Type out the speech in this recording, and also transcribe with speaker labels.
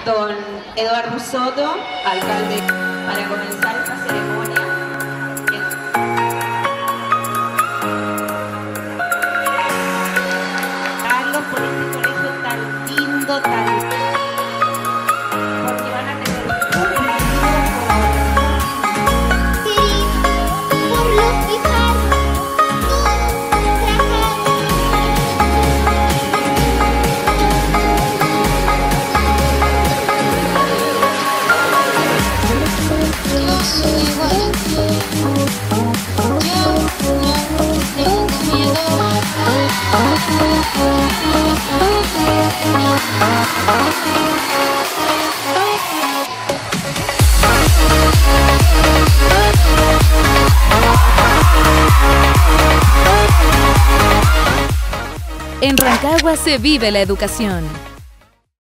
Speaker 1: don Eduardo Soto, alcalde, para comenzar esta ceremonia. Carlos, por este colegio tan lindo, porque van a tener un
Speaker 2: por los fijados,
Speaker 3: En Rancagua se vive la educación.